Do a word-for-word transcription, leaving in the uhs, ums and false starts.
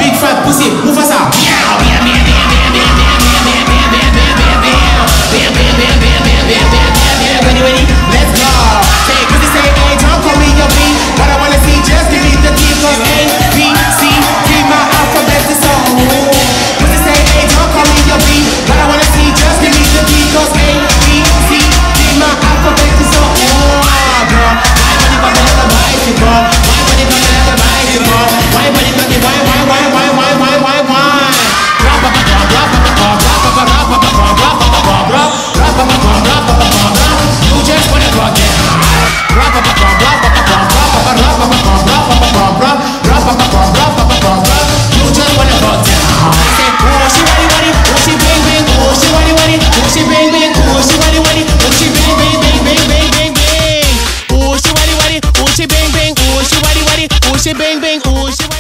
big fat pussy, Mufasa. Ready, ready, let's go. Say, pussy say A, don't call me your B. What I wanna see, just give me the T. Cause A, B, C, D, my alphabet is so. Pussy say A, don't call me your B. What I wanna see, just give me the T. Cause A, B, C, D, my alphabet is so. Oh, girl, why when you come on the bicycle? Why when you come on the bicycle? Why when you come on the why, why, why, why, why, why, why, why? Drop up a drop, drop up a drop, drop up a drop up a drop, drop up a drop, drop, drop up a drop, drop up a drop, drop. You just wanna go down. Drop up a drop, drop up a drop, drop up a drop up a drop, drop up a drop, drop, drop up a drop, drop up a drop, drop. You just wanna go down. I say, oh she ready, ready, oh she bang bang, oh she ready, ready, oh she bang bang, oh she ready, ready, oh she bang bang bang bang bang bang bang. Oh she ready, ready, oh she bang bang, oh she ready, ready, oh she bang bang, oh she.